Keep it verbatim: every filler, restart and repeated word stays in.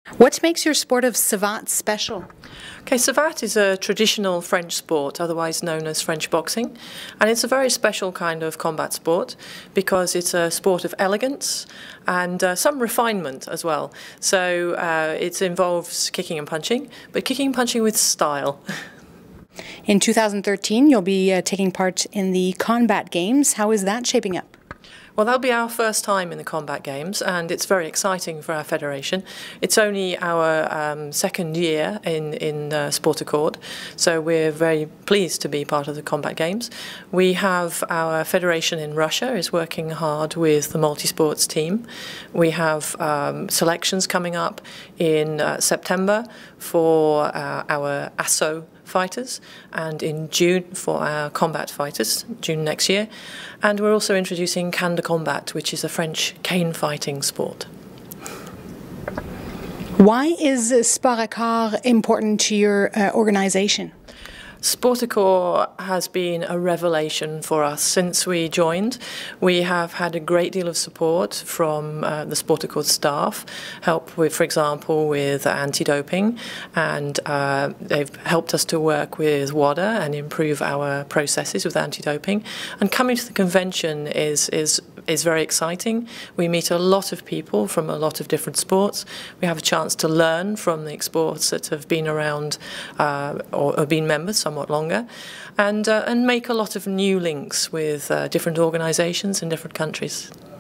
What makes your sport of Savate special? Okay, Savate is a traditional French sport, otherwise known as French boxing, and it's a very special kind of combat sport because it's a sport of elegance and uh, some refinement as well. So uh, it involves kicking and punching, but kicking and punching with style. In two thousand thirteen, you'll be uh, taking part in the Combat Games. How is that shaping up? Well, that'll be our first time in the Combat Games, and it's very exciting for our federation. It's only our um, second year in, in uh, SportAccord, so we're very pleased to be part of the Combat Games. We have our federation in Russia is working hard with the multi-sports team. We have um, selections coming up in uh, September for uh, our A S O fighters, and in June for our combat fighters, June next year. And we're also introducing Can de Combat, which is a French cane fighting sport. Why is SportAccord important to your uh, organization? SportAccord has been a revelation for us since we joined. We have had a great deal of support from uh, the SportAccord staff, help with, for example, with anti-doping, and uh, they've helped us to work with WADA and improve our processes with anti-doping. And coming to the convention is is is very exciting. We meet a lot of people from a lot of different sports. We have a chance to learn from the sports that have been around uh, or have been members somewhat longer, and uh, and make a lot of new links with uh, different organisations in different countries.